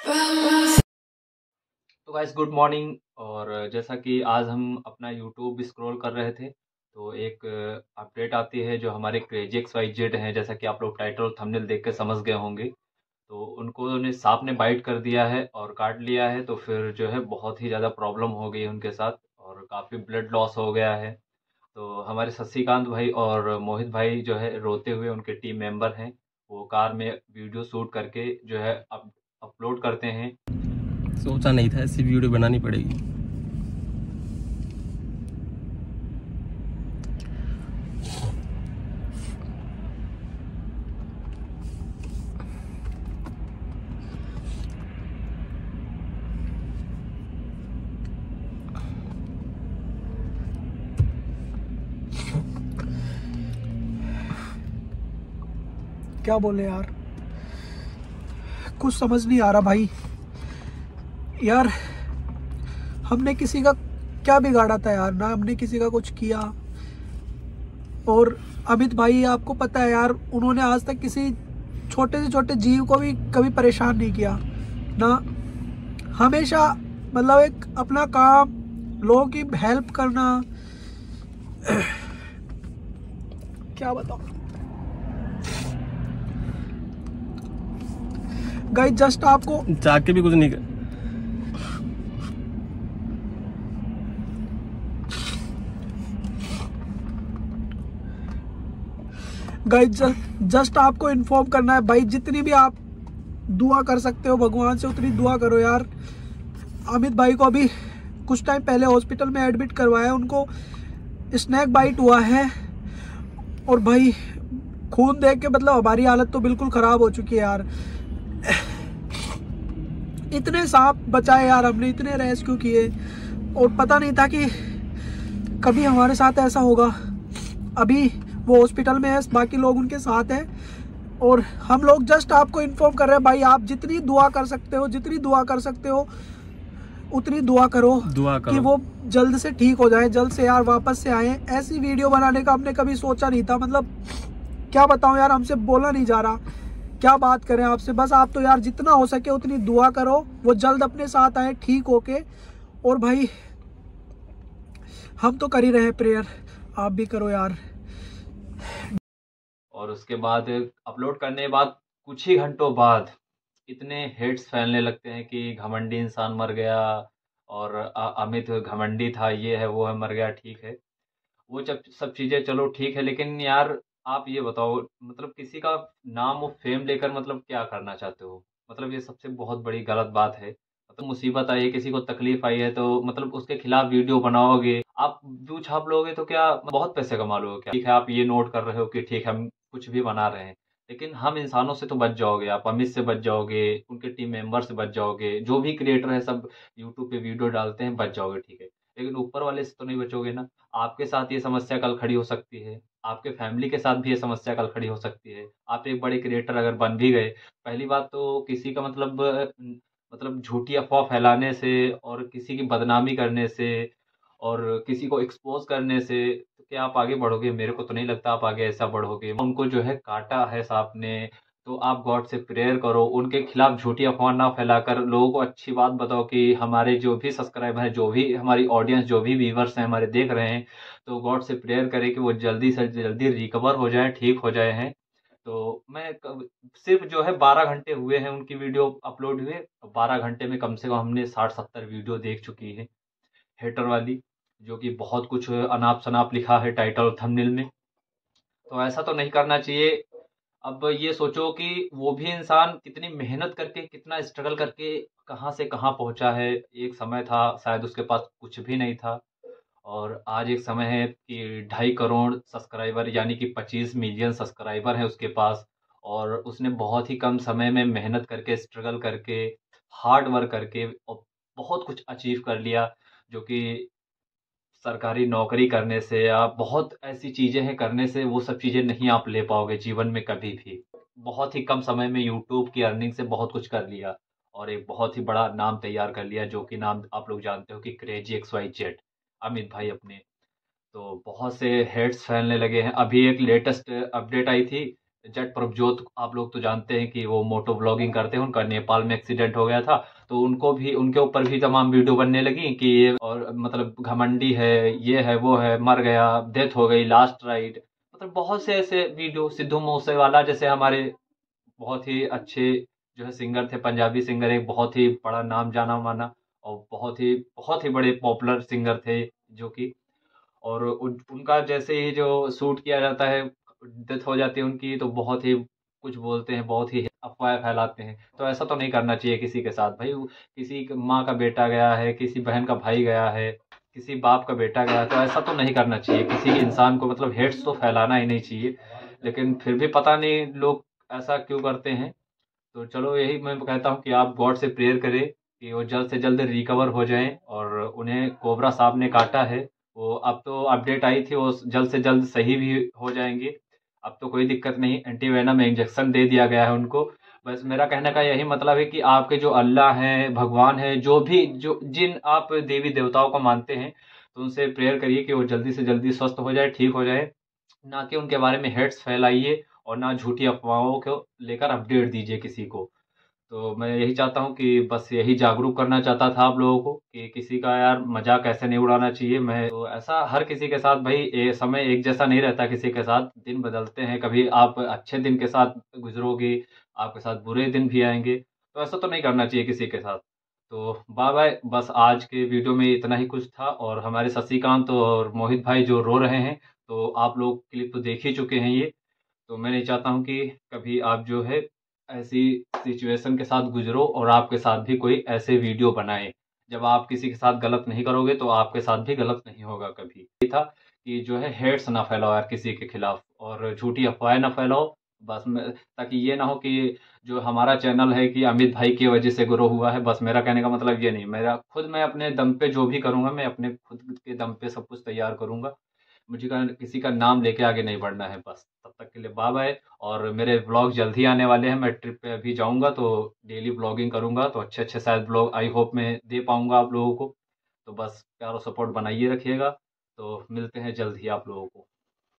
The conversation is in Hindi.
तो गाइस गुड मॉर्निंग। और जैसा कि आज हम अपना यूट्यूब स्क्रॉल कर रहे थे तो एक अपडेट आती है जो हमारे क्रेजी एक्स वाई जेड हैं, जैसा कि आप लोग टाइटल और थंबनेल देख के समझ गए होंगे। तो उनको ने सांप ने बाइट कर दिया है और काट लिया है, तो फिर जो है बहुत ही ज़्यादा प्रॉब्लम हो गई है उनके साथ और काफ़ी ब्लड लॉस हो गया है। तो हमारे शशिकांत भाई और मोहित भाई जो है रोते हुए, उनके टीम मेंबर हैं, वो कार में वीडियो शूट करके जो है अपलोड करते हैं। सोचा नहीं था ऐसी वीडियो बनानी पड़ेगी। क्या बोले यार, कुछ समझ नहीं आ रहा भाई। यार हमने किसी का क्या बिगाड़ा था यार, ना हमने किसी का कुछ किया। और अमित भाई आपको पता है यार, उन्होंने आज तक किसी छोटे से छोटे जीव को भी कभी परेशान नहीं किया ना। हमेशा मतलब एक अपना काम, लोगों की हेल्प करना। क्या बताऊं गाइस, जस्ट आपको जाके भी कुछ नहीं कर। गाइस जस्ट आपको इन्फॉर्म करना है भाई, जितनी भी आप दुआ कर सकते हो भगवान से उतनी दुआ करो यार। अमित भाई को अभी कुछ टाइम पहले हॉस्पिटल में एडमिट करवाया, उनको स्नैक बाइट हुआ है। और भाई खून देख के मतलब हमारी हालत तो बिल्कुल ख़राब हो चुकी है यार। इतने सांप बचाए यार हमने, इतने रेस्क्यू किए, और पता नहीं था कि कभी हमारे साथ ऐसा होगा। अभी वो हॉस्पिटल में है, बाकी लोग उनके साथ हैं, और हम लोग जस्ट आपको इन्फॉर्म कर रहे हैं भाई, आप जितनी दुआ कर सकते हो, जितनी दुआ कर सकते हो उतनी दुआ करो कि वो जल्द से ठीक हो जाए, जल्द से यार वापस से आए। ऐसी वीडियो बनाने का हमने कभी सोचा नहीं था, मतलब क्या बताऊं यार, हमसे बोला नहीं जा रहा, क्या बात करें आपसे। बस आप तो यार जितना हो सके उतनी दुआ करो, वो जल्द अपने साथ आए ठीक होके। और भाई हम तो कर ही रहे हैं प्रेयर, आप भी करो यार। और उसके बाद अपलोड करने के बाद कुछ ही घंटों बाद इतने हेट्स फैलने लगते हैं कि घमंडी इंसान मर गया, और अमित घमंडी था, ये है वो है, मर गया, ठीक है। वो जब सब चीजें चलो ठीक है, लेकिन यार आप ये बताओ, मतलब किसी का नाम और फेम लेकर मतलब क्या करना चाहते हो? मतलब ये सबसे बहुत बड़ी गलत बात है। मतलब मुसीबत आई है, किसी को तकलीफ आई है, तो मतलब उसके खिलाफ वीडियो बनाओगे, आप व्यू छाप लोगे तो क्या बहुत पैसे कमा लोगे क्या? ठीक है, आप ये नोट कर रहे हो कि ठीक है हम कुछ भी बना रहे हैं, लेकिन हम इंसानों से तो बच जाओगे, आप अमित से बच जाओगे, उनके टीम मेंबर से बच जाओगे, जो भी क्रिएटर है सब यूट्यूब पे वीडियो डालते हैं, बच जाओगे, ठीक है। लेकिन ऊपर वाले से तो नहीं बचोगे ना। आपके साथ ये समस्या कल खड़ी हो सकती है, आपके फैमिली के साथ भी ये समस्या कल खड़ी हो सकती है। आप एक बड़े क्रिएटर अगर बन भी गए, पहली बात तो किसी का मतलब झूठी अफवाह फैलाने से और किसी की बदनामी करने से और किसी को एक्सपोज करने से तो क्या आप आगे बढ़ोगे? मेरे को तो नहीं लगता आप आगे ऐसा बढ़ोगे। उनको जो है काटा है सांप ने, तो आप गॉड से प्रेयर करो, उनके खिलाफ झूठी अफवाह ना फैलाकर लोगों को अच्छी बात बताओ कि हमारे जो भी सब्सक्राइबर हैं, जो भी हमारी ऑडियंस, जो भी व्यूवर्स हैं हमारे देख रहे हैं, तो गॉड से प्रेयर करें कि वो जल्दी से जल्दी रिकवर हो जाए, ठीक हो जाए हैं। तो सिर्फ जो है 12 घंटे हुए हैं उनकी वीडियो अपलोड हुए, 12 घंटे में कम से कम हमने 60-70 वीडियो देख चुकी है हेटर वाली, जो कि बहुत कुछ अनाप शनाप लिखा है टाइटल और थंबनेल में। तो ऐसा तो नहीं करना चाहिए। अब ये सोचो कि वो भी इंसान कितनी मेहनत करके, कितना स्ट्रगल करके कहाँ से कहाँ पहुंचा है। एक समय था शायद उसके पास कुछ भी नहीं था, और आज एक समय है कि 2.5 करोड़ सब्सक्राइबर यानी कि 25 मिलियन सब्सक्राइबर है उसके पास। और उसने बहुत ही कम समय में मेहनत करके, स्ट्रगल करके, हार्ड वर्क करके और बहुत कुछ अचीव कर लिया, जो कि सरकारी नौकरी करने से या बहुत ऐसी चीजें हैं करने से वो सब चीजें नहीं आप ले पाओगे जीवन में कभी भी। बहुत ही कम समय में यूट्यूब की अर्निंग से बहुत कुछ कर लिया और एक बहुत ही बड़ा नाम तैयार कर लिया, जो कि नाम आप लोग जानते हो कि crazy X Y Z, Amit भाई अपने। तो बहुत से हेड्स फैलने लगे हैं। अभी एक लेटेस्ट अपडेट आई थी जट प्रभजोत, आप लोग तो जानते हैं कि वो मोटो ब्लॉगिंग करते हैं, उनका नेपाल में एक्सीडेंट हो गया था, तो उनको भी, उनके ऊपर भी तमाम वीडियो बनने लगी कि ये और मतलब घमंडी है, ये है वो है, मर गया, डेथ हो गई, लास्ट राइड, मतलब बहुत से ऐसे वीडियो। सिद्धू मूसेवाला जैसे हमारे बहुत ही अच्छे जो है सिंगर थे, पंजाबी सिंगर, एक बहुत ही बड़ा नाम जाना माना और बहुत ही बड़े पॉपुलर सिंगर थे जो कि, और उनका जैसे ही जो शूट किया जाता है, डेथ हो जाती है उनकी, तो बहुत ही कुछ बोलते हैं, बहुत ही अफवाह फैलाते हैं। तो ऐसा तो नहीं करना चाहिए किसी के साथ भाई। माँ का बेटा गया है, किसी बहन का भाई गया है, किसी बाप का बेटा गया है, तो ऐसा तो नहीं करना चाहिए किसी इंसान को, मतलब हेट्स तो फैलाना ही नहीं चाहिए। लेकिन फिर भी पता नहीं लोग ऐसा क्यों करते हैं। तो चलो यही मैं कहता हूँ कि आप गॉड से प्रेयर करें कि वो जल्द से जल्द रिकवर हो जाएं, और उन्हें कोबरा सांप ने काटा है, वो अब तो अपडेट आई थी, वो जल्द से जल्द सही भी हो जाएंगे। अब तो कोई दिक्कत नहीं, एंटीवेनम इंजेक्शन दे दिया गया है उनको। बस मेरा कहने का यही मतलब है कि आपके जो अल्लाह हैं, भगवान हैं, जो भी जो जिन आप देवी देवताओं को मानते हैं, तो उनसे प्रेयर करिए कि वो जल्दी से जल्दी स्वस्थ हो जाए, ठीक हो जाए। ना कि उनके बारे में हेट्स फैलाइए और ना झूठी अफवाहों को लेकर अपडेट दीजिए किसी को। तो मैं यही चाहता हूँ कि बस यही जागरूक करना चाहता था आप लोगों को कि किसी का यार मजाक ऐसे नहीं उड़ाना चाहिए। मैं तो ऐसा हर किसी के साथ भाई, ये समय एक जैसा नहीं रहता, किसी के साथ दिन बदलते हैं, कभी आप अच्छे दिन के साथ गुजरोगे, आपके साथ बुरे दिन भी आएंगे, तो ऐसा तो नहीं करना चाहिए किसी के साथ। तो बाय बाय, बस आज के वीडियो में इतना ही कुछ था। और हमारे शशिकांत और मोहित भाई जो रो रहे हैं, तो आप लोग क्लिप तो देख ही चुके हैं ये। तो मैं नहीं चाहता हूँ कि कभी आप जो है ऐसी सिचुएशन के साथ गुजरो और आपके साथ भी कोई ऐसे वीडियो बनाए। जब आप किसी के साथ गलत नहीं करोगे तो आपके साथ भी गलत नहीं होगा कभी। ये था कि जो है हेट्स ना फैलाओ यार किसी के खिलाफ, और झूठी अफवाहें ना फैलाओ। ताकि ये ना हो कि जो हमारा चैनल है कि अमित भाई की वजह से ग्रो हुआ है, बस मेरा कहने का मतलब ये नहीं। मैं अपने दम पे जो भी करूंगा, मैं अपने खुद के दम पे सब कुछ तैयार करूंगा। मुझे किसी का नाम लेके आगे नहीं बढ़ना है। बस तब तक के लिए बाय बाय। और मेरे ब्लॉग जल्द ही आने वाले हैं, मैं ट्रिप पे अभी जाऊंगा तो डेली ब्लॉगिंग करूंगा, तो अच्छे अच्छे शायद ब्लॉग आई होप मैं दे पाऊंगा आप लोगों को। तो बस प्यार और सपोर्ट बनाइए रखिएगा। तो मिलते हैं जल्द ही आप लोगों को।